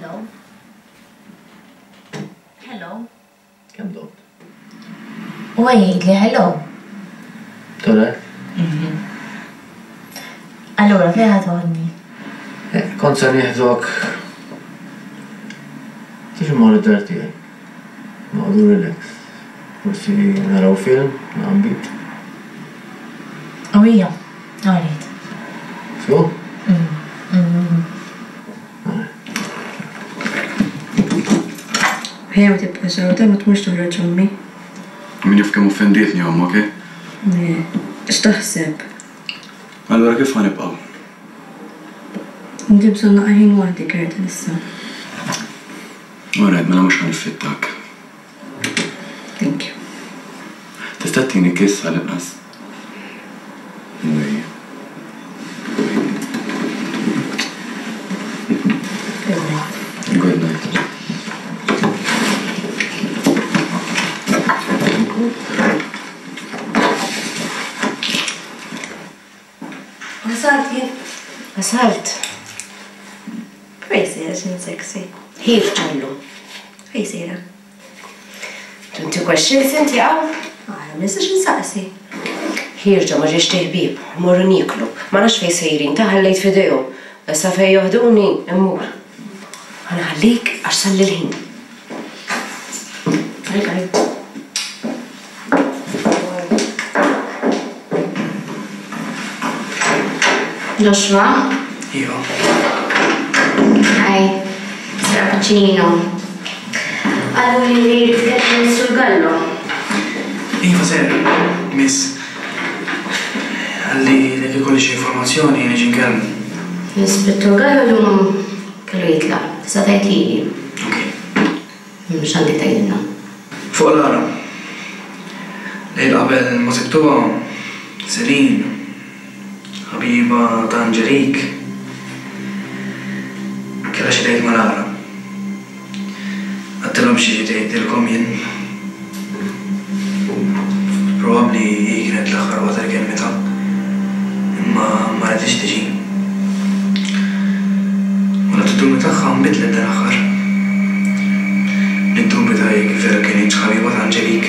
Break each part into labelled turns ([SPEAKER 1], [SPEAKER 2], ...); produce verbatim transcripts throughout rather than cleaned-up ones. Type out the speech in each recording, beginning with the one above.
[SPEAKER 1] Hello. Hello.
[SPEAKER 2] Kemm dot?
[SPEAKER 1] U għajidli hello.
[SPEAKER 2] Tore?
[SPEAKER 1] Allura, fejn ħad toħodni?
[SPEAKER 2] Kont se nieħdok. Tiġi mmorru d-dar tiegħi. Noqogħdu relax. Forsi naraw film, naqbit.
[SPEAKER 1] U hija, għarid.
[SPEAKER 2] So?
[SPEAKER 3] Ħew tibqa' sawda ma tmux toħroġ ommi.
[SPEAKER 4] Min jaf kemm offendietni omma, okej?
[SPEAKER 3] Le, x'taħseb?
[SPEAKER 4] Allura kif ħanibqgħu?
[SPEAKER 3] Inti bżonn naqa' ħin waħdi Gerda issa.
[SPEAKER 4] Alright, mela mhux ħanifittak.
[SPEAKER 3] Thank you.
[SPEAKER 4] Tista' tini kiss għal-inqas. Good night.
[SPEAKER 3] Għasalt jien.
[SPEAKER 1] Għasalt.
[SPEAKER 3] Fejsira xin sexy.
[SPEAKER 1] Hif ġollu.
[SPEAKER 3] Fejsira.
[SPEAKER 1] Tunti questions inti għaw?
[SPEAKER 3] Għara, nistax nsaqsi.
[SPEAKER 1] Hirġa ma ġiex teħbib, morru niklu. Ma nax fej sejrin, taħallejt fidejo. Issa fej joħduni, immur. Għana ħallik għax salli l-ħin.
[SPEAKER 3] Għaj, għaj.
[SPEAKER 5] Joshua?
[SPEAKER 6] Io.
[SPEAKER 5] Hi, Strappuccino. Għallu li li rritketten sul gallo.
[SPEAKER 6] Iva ser, miss. Għalli li kolli xie informazzjoni neġi nkellem.
[SPEAKER 5] L-ispettur gallo l-lum kellu jitla. Sa tajt li.
[SPEAKER 6] Ok.
[SPEAKER 5] Mux għandi tajdina.
[SPEAKER 6] Fuq l-ara. Lejl qabel ma tibtuwa, Serin, ħabiba ta' Angelik. Kella xie tgħid mal-ara. Għattilhom xi tgħidilkom jien. Probabbli hi kienet l-aħħar waqt il-kelmita. Imma ma rridx tiġi. U l-attitudni tagħha nbidlet dal-aħħar. Niddubita jekk vera kienet ħabiba ta' Angelik.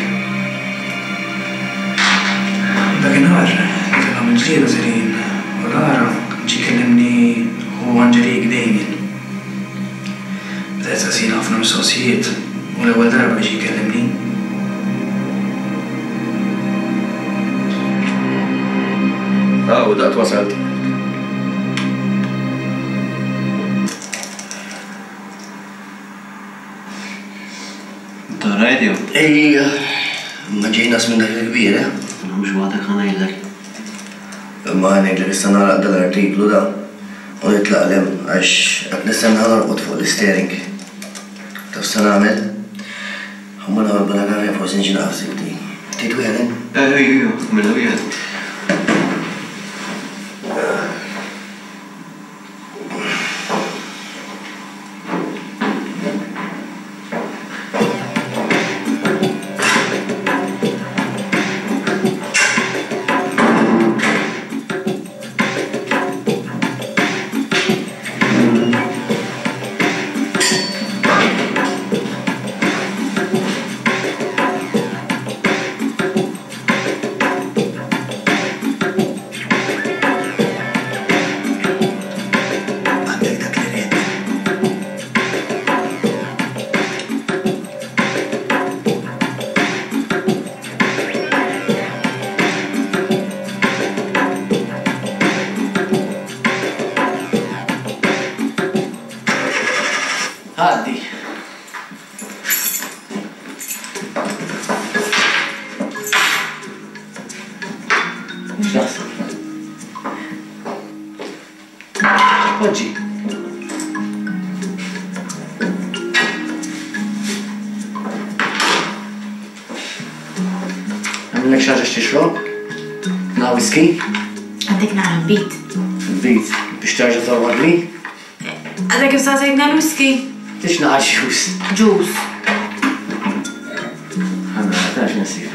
[SPEAKER 6] Dakinhar kellha minn ġlieda Serin. U l-ara ġi kellimni u Angelik dejjem. Bdejt saqsina ħafna mistoqsijiet u l-ewwel darba ġi kellimni.
[SPEAKER 2] Ah, u daqt wasalt.
[SPEAKER 7] Ta' radio?
[SPEAKER 2] Ej, ma ġejnas minn dak il-kbir, eh?
[SPEAKER 7] Mux għadek għanajdlek.
[SPEAKER 2] Ma għanajdlek istan għalaq dal-artiklu da. U jitlaq lem, għax għat nistan għanarqot fuq l-steering. Taf san għamil? Għamman għamil bħala għarja forsi nġi naqsik di. Titu għalin?
[SPEAKER 7] Eh, ju, ju, minna wieħed.
[SPEAKER 2] Għaddi. X'naħseb? Poġġi. Għamillek xaġa x'tixrob? Na whisky?
[SPEAKER 1] Għandek nara bit.
[SPEAKER 2] Bit. Biex tarġa torwadli?
[SPEAKER 1] Għadek kif sa' sejna l-whisky?
[SPEAKER 2] Tix naqax jus.
[SPEAKER 1] Ġus.
[SPEAKER 2] Għanna, għatax nasir.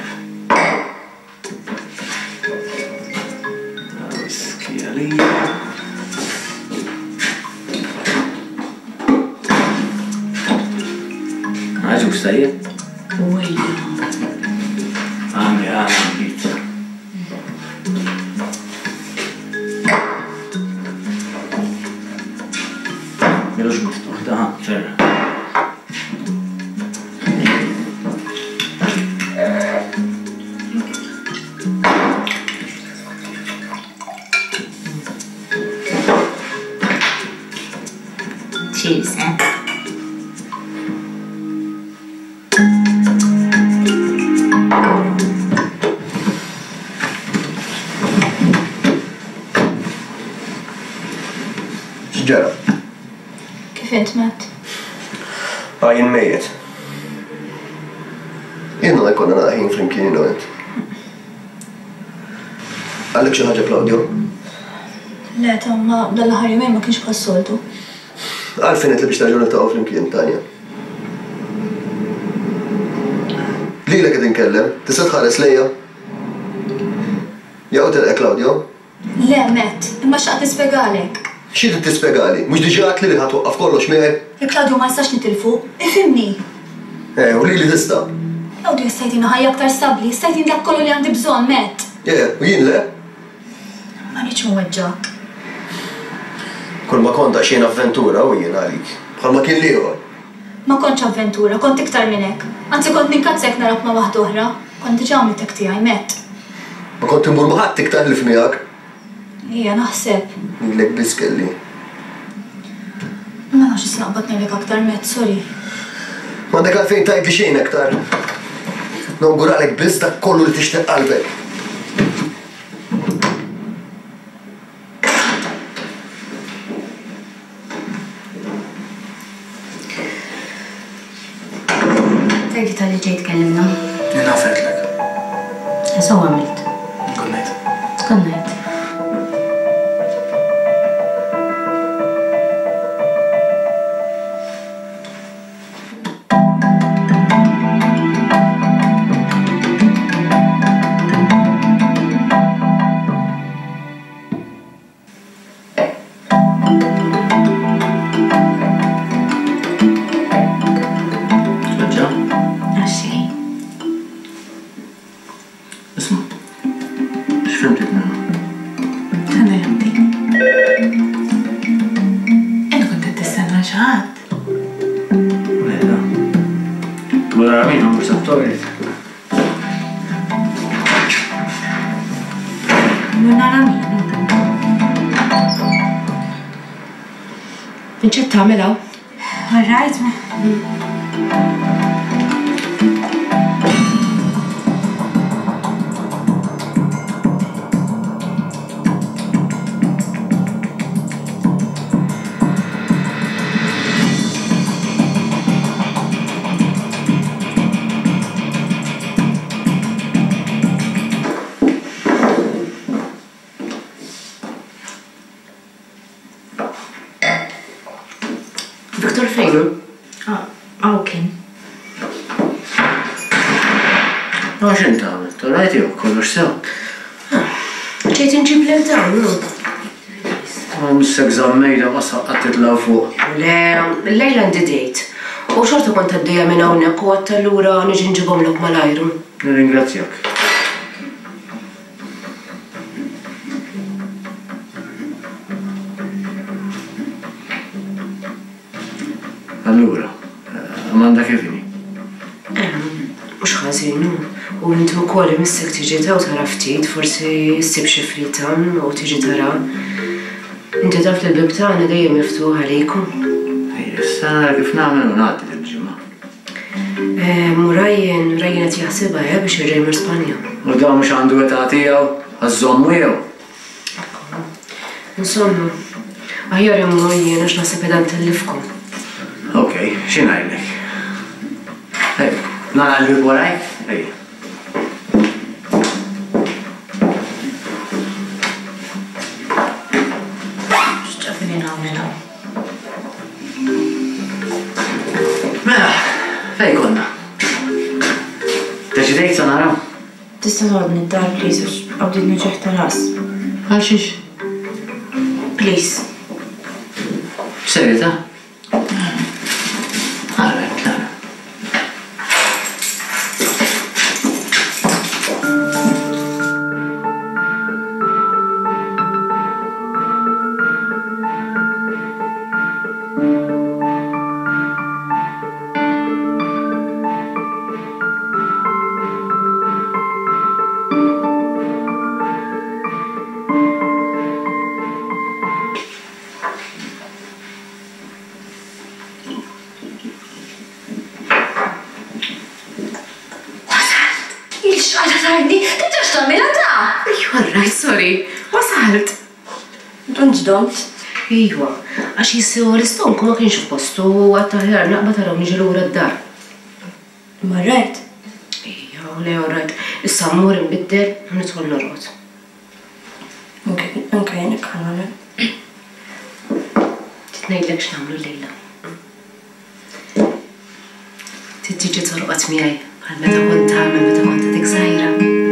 [SPEAKER 2] Whisky għalija.
[SPEAKER 6] ġus tajjeb?
[SPEAKER 3] Wejja.
[SPEAKER 6] Għamli għamli pizza. Milux miftuħ ta' ferra.
[SPEAKER 5] Cheers, eh?
[SPEAKER 2] X'ġara?
[SPEAKER 3] Kif int mat?
[SPEAKER 2] Għajin mejjet. Jenna jkollna naħin flimkien u int. Għallek xi ħaġa Claudio?
[SPEAKER 3] Le, tamma dal-aħħar jumejn ma kienx bħas-soltu.
[SPEAKER 2] Għalfejn qed li biex tarġgħu niltaqgħu flimkien Tanja. Lilek qed inkellem, tista' tħares lejja? Jew telqek Claudio?
[SPEAKER 3] Le, Matt, imma x'qed nispjegalek.
[SPEAKER 2] Xi trid tispjegali? Mhux diġà għedt li ħatwaqqaf kollox miegħi?
[SPEAKER 3] Jekk Claudio ma jistax nitilfu, ifhimni.
[SPEAKER 2] Eh, u lili tista'.
[SPEAKER 3] Claudio jistajtina ħajja aktar stabbli, jistajtin dak kollu li għandi bżonn, Matt.
[SPEAKER 2] Eh, u jien le?
[SPEAKER 3] Ma rridx nweġġak.
[SPEAKER 2] Kull ma kont għaxien avventura u jien għalik. Bħalma kien liħor.
[SPEAKER 3] Ma kontx avventura, kont iktar minn hekk. Anzi kont ninkazzek narab ma' waħda oħra. Kont diġà għamlitek tiegħi, Matt.
[SPEAKER 2] Ma kont imbur ma ħadd iktar li f'miegħek.
[SPEAKER 3] Hija naħseb.
[SPEAKER 2] Lilek biss kelli.
[SPEAKER 3] Ma nafx isnaqbad ngħidlek aktar, Matt, sorry.
[SPEAKER 2] M'għandek għalfejn tgħidli xejn aktar. Nawguralek biss dak kollu li tixtieq qalbek.
[SPEAKER 5] Thank you tal-li ġejt kellimna.
[SPEAKER 6] Jena għafetlek.
[SPEAKER 5] So għamilt.
[SPEAKER 6] Konnejt.
[SPEAKER 5] Konnejt.
[SPEAKER 1] Vinċet tagħmilha?
[SPEAKER 5] Alright.
[SPEAKER 1] Doktor fejnu?
[SPEAKER 5] Għaw kien.
[SPEAKER 6] Għax inti għamilt, rajt jew kollox sew.
[SPEAKER 1] Ġejt inġib lil dawn, nu?
[SPEAKER 6] Missek zammejda ma saqqat titlaw fuq.
[SPEAKER 1] Le, l-lejla għandi dejt. U xorta kont għaddejja minn hawnhekk u għadt allura niġi nġibhomlok malajru.
[SPEAKER 6] Nirringrazzjak. Allura, Amanda kifini?
[SPEAKER 1] Mux ħażin, nu. U intu wkoll missek tiġi taw tara ftit, forsi ssib xi frita u tiġi tara. Inti taf li l-bib tagħna dejjem miftuħ għalikum.
[SPEAKER 6] Issa nara kif nagħmel u ngħaddi il-ġimgħa.
[SPEAKER 1] Murajjen, rajjen qed jaħsibha eh biex irġej mir Spanja.
[SPEAKER 6] U dan mhux għandu età tiegħu għażommu jew.
[SPEAKER 1] Insomma, aħjar hemm murajjen għax naħseb qiegħda ntellifkom.
[SPEAKER 6] Okej, xi ngħidlek? Ej, nara l-bib waraj? Ej.
[SPEAKER 5] X'ġafini nagħmilha.
[SPEAKER 6] Mela, fej konna? Deċidejt sa naraw?
[SPEAKER 5] Tista' toħodni d-dar, please, għax għawditni ġeħ ta' ras.
[SPEAKER 6] Għalxiex?
[SPEAKER 5] Please.
[SPEAKER 6] Serjetà? Alright, Clara.
[SPEAKER 3] x'qaħda tajni, tiġax tagħmilha ta'.
[SPEAKER 1] Ejwa, rajt, sorry, wasalt.
[SPEAKER 3] Don't don't.
[SPEAKER 1] Ejwa, għax jissiw l-istonku ma kienx f'postu u għattaħjar naqba taraw niġi lura d-dar.
[SPEAKER 3] Ma rajt.
[SPEAKER 1] Ejja, le rajt, issa mmur inbiddel u nidħol norqod.
[SPEAKER 3] Anke jenek ħanamel.
[SPEAKER 1] Titnejdlek x'nagħmlu llejla. Titiġi torqod miegħi bħal meta kont tagħmel meta kont dik żgħira.